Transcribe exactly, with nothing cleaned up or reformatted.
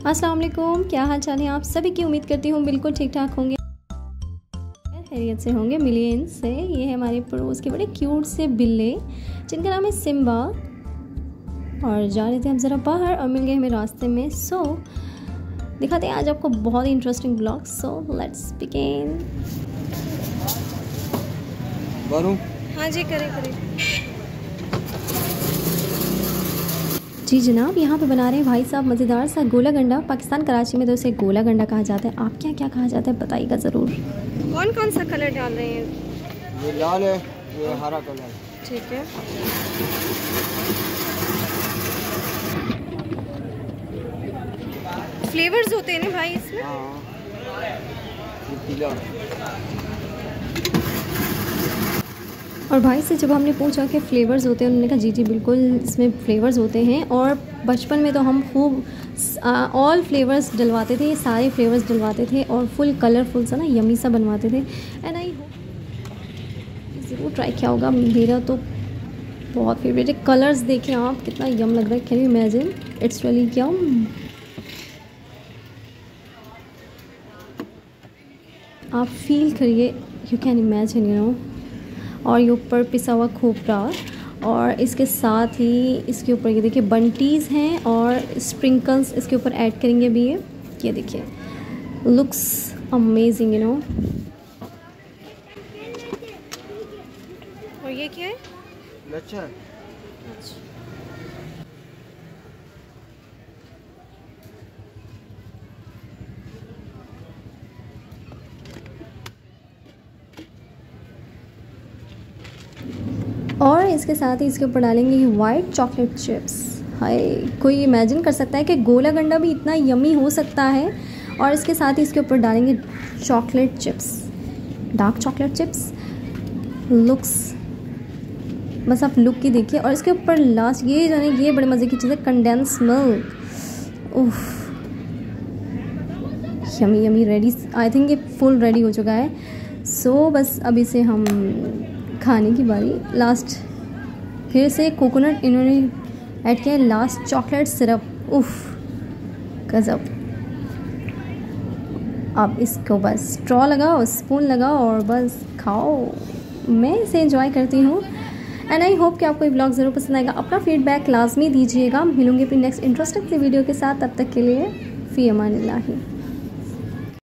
अस्सलाम वालेकुम, क्या हाल चाल है आप सभी की। उम्मीद करती हूँ बिल्कुल ठीक ठाक होंगे, खैरियत से होंगे। मिलिए से ये है हमारे पड़ोस के बड़े क्यूट से बिल्ले जिनका नाम है सिम्बा। और जा रहे थे हम ज़रा बाहर और मिल गए हमें रास्ते में। सो दिखाते हैं आज आपको बहुत ही interesting blog. So let's begin. हाँ जी, करें करें। जी जनाब, यहाँ पे बना रहे हैं भाई साहब मज़ेदार सा गोला गंडा। पाकिस्तान कराची में तो उसे गोला गंडा कहा जाता है। आप क्या क्या कहा जाता है बताइएगा ज़रूर। कौन कौन सा कलर डाल रहे हैं? ये लाल है, ये हरा कलर। ठीक है। फ्लेवर्स होते हैं ना भाई इसमें? हाँ, ये पीला। और भाई से जब हमने पूछा कि फ़्लेवर्स होते हैं, उन्होंने कहा जी जी बिल्कुल इसमें फ़्लेवर्स होते हैं। और बचपन में तो हम खूब ऑल फ्लेवर्स डलवाते थे, सारे फ्लेवर्स डलवाते थे और फुल कलरफुल सा ना यमी सा बनवाते थे। एंड आई होप ज़रूर ट्राई किया होगा। मेरा तो बहुत फेवरेट है। कलर्स देखें आप, कितना यम लग रहा है। Can you imagine, it's really yum. आप फील करिए, you can imagine, you know. और ये ऊपर पिसा हुआ खोपरा, और इसके साथ ही इसके ऊपर ये देखिए बंटीज़ हैं और स्प्रिंकल्स इसके ऊपर ऐड करेंगे भी। ये ये देखिए, लुक्स अमेजिंग, यू नो। और ये क्या है? अच्छा, और इसके साथ ही इसके ऊपर डालेंगे ये वाइट चॉकलेट चिप्स। हाय, कोई इमेजिन कर सकता है कि गोला गंडा भी इतना यमी हो सकता है। और इसके साथ ही इसके ऊपर डालेंगे chocolate chips, dark chocolate chips. Looks, बस आप लुक की देखिए। और इसके ऊपर लास्ट ये जाने ये बड़े मज़े की चीज़ है, कंडेंस मिल्क। उफ, yummy yummy. Ready, I think ये फुल रेडी हो चुका है। सो so, बस अब इसे हम खाने की बारी। लास्ट फिर से कोकोनट इन्होंने ऐड किया है, लास्ट चॉकलेट सिरप। उफ, गजब। अब इसको बस स्ट्रॉ लगाओ, स्पून लगाओ और बस खाओ। मैं इसे एंजॉय करती हूँ। एंड आई होप कि आपको ये ब्लॉग ज़रूर पसंद आएगा। अपना फीडबैक लाजमी दीजिएगा। मिलूंगी अपनी नेक्स्ट इंटरेस्टिंग सी वीडियो के साथ। तब तक के लिए फ़ी अमानिल्लाह।